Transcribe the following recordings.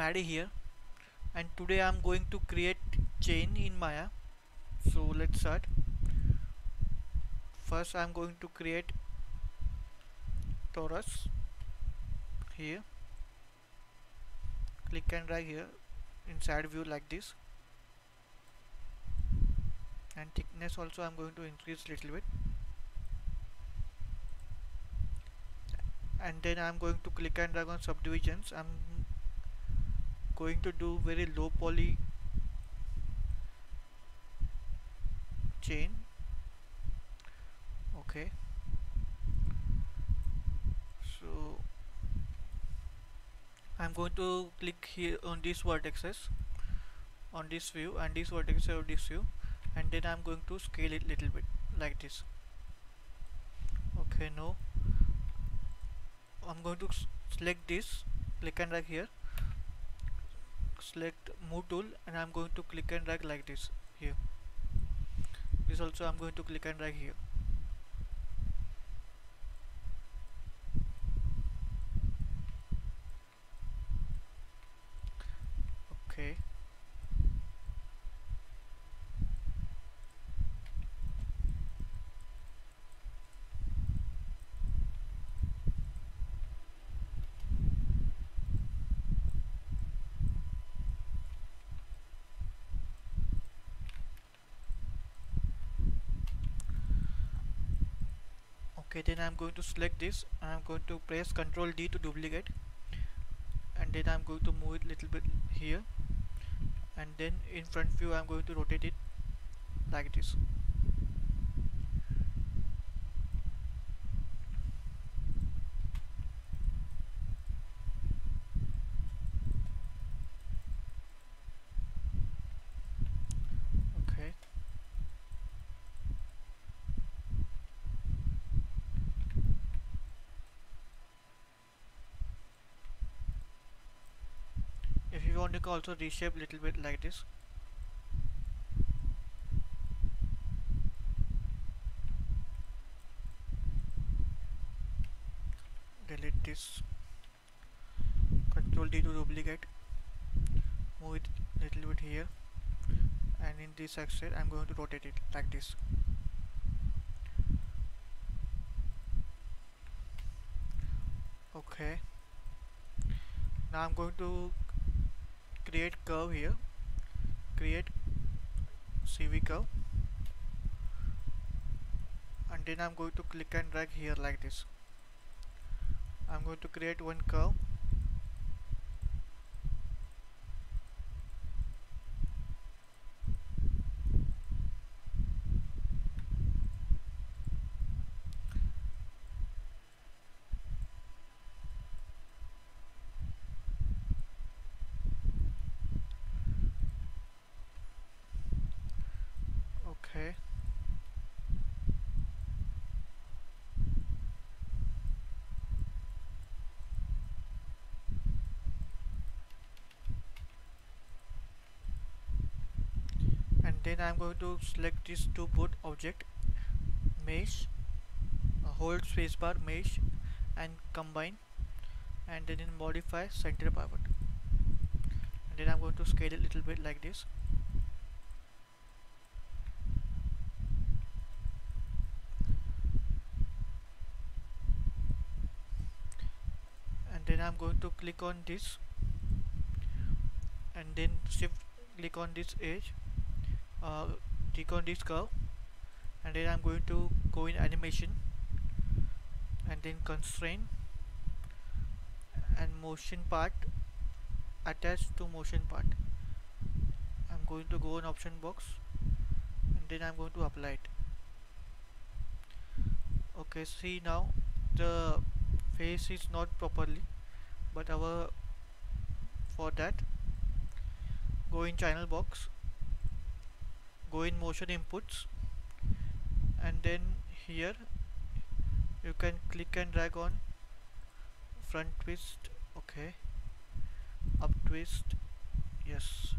Paddy here, and today I'm going to create chain in Maya. So let's start. First I'm going to create torus here. Click and drag here inside view like this, and thickness also I'm going to increase little bit, and then I'm going to click and drag on subdivisions. I'm going to do very low poly chain. Okay, so I'm going to click here on these vertices on this view and this vertex of this view, and then I'm going to scale it little bit like this. Okay, no, I'm going to select this, click and drag here, select move tool, and I'm going to click and drag like this here. This also I'm going to click and drag here. Okay, okay, then I'm going to select this and I'm going to press Ctrl D to duplicate, and then I'm going to move it little bit here, and then in front view I'm going to rotate it like this. Okay, if you want, you can also reshape little bit like this. Delete this, Ctrl D to duplicate, move it little bit here, and in this section I'm going to rotate it like this. Okay, now I'm going to create curve here, create CV curve, and then I'm going to click and drag here like this. I'm going to create one curve. Okay, and then I'm going to select this two board object, mesh, hold spacebar, mesh, and combine, and then in modify center pivot, and then I'm going to scale it a little bit like this. And then I'm going to click on this, and then shift click on this edge, click on this curve, and then I'm going to go in animation, and then constraint and motion part, attached to motion part. I'm going to go in option box, and then I'm going to apply it. Okay, see now the face is not properly, but our for that, go in channel box, go in motion inputs, and then here you can click and drag on front twist. Okay, up twist, yes.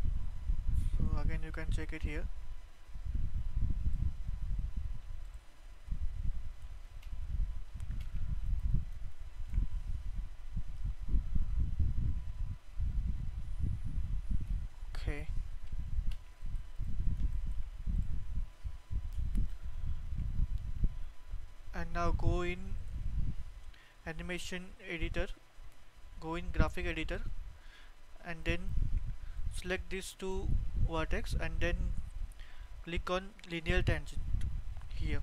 So again you can check it here. Now go in animation editor, go in graphic editor, and then select these two vertex and then click on linear tangent here.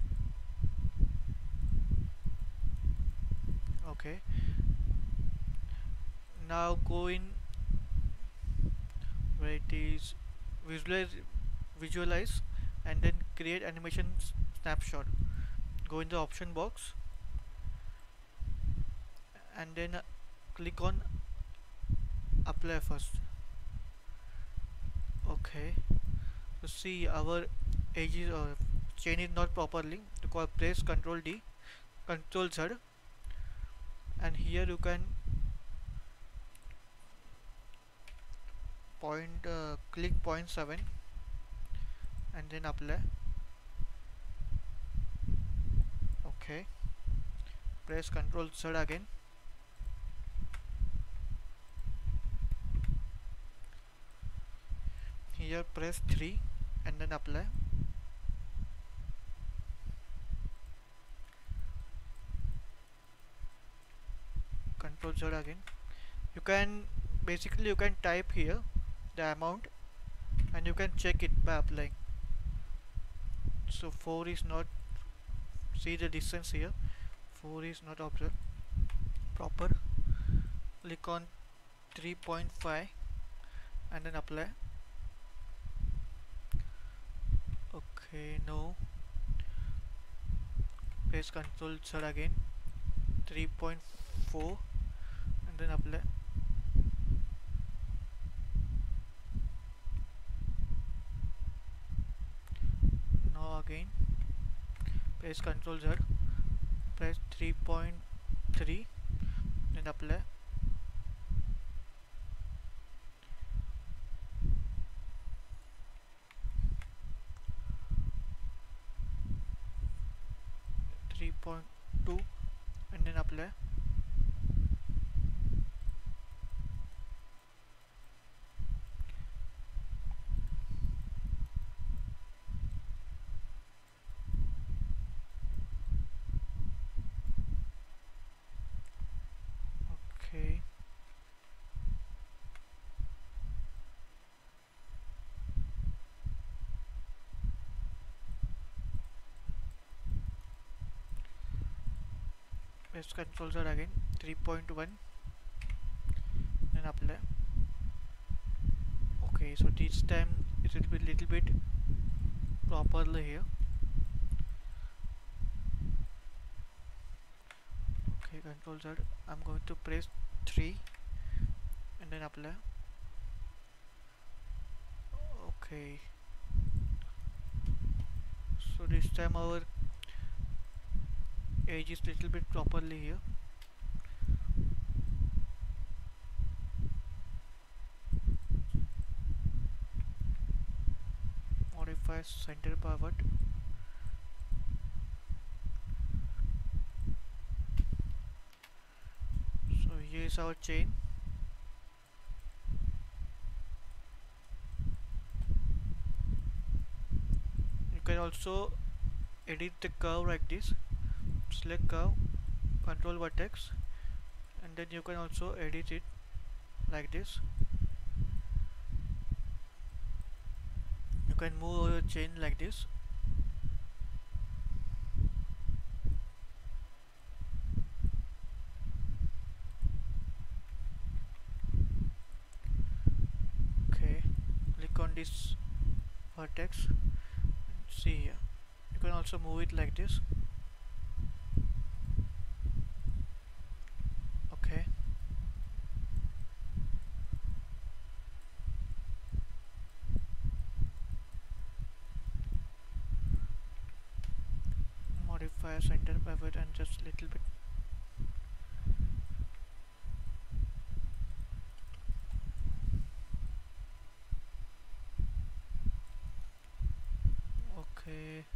Okay, now go in where it is visualize and then create animation snapshot. Go in the option box and then click on apply first. Okay, so see our edge is chain is not properly. To call press Ctrl D, Ctrl Z, and here you can click point 7 and then apply. Okay, press Ctrl Z again. Here press 3 and then apply. Ctrl Z again. You can type here the amount and you can check it by applying. So 4 is not, see the distance here, 4 is not observed proper. Click on 3.5 and then apply. Okay, no, press Ctrl Z again, 3.4 and then apply. Now again press Ctrl Z, press 3.3 then apply. Point 2 and then apply. Okay, press Ctrl Z again, 3.1 and apply. Okay, so this time it will be little bit properly here. Okay, Ctrl Z, I'm going to press 3 and then apply. Okay, so this time our edge is little bit properly here. Modify center pivot. So here is our chain. You can also edit the curve like this. Select curve, control vertex, and then you can also edit it like this. You can move your chain like this. Okay, click on this vertex and see here. You can also move it like this. Okay, modify center pivot and just little bit. Okay,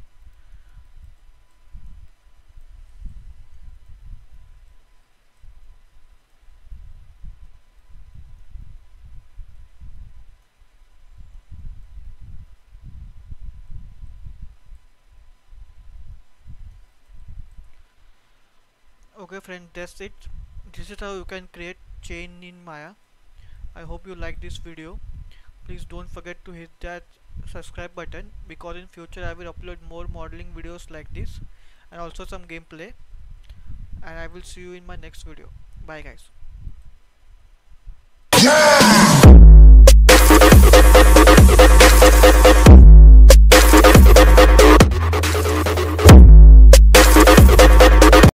Okay friend, that's it. This is how you can create chain in Maya. I hope you like this video. Please don't forget to hit that subscribe button, because in future I will upload more modeling videos like this and also some gameplay, and I will see you in my next video. Bye guys.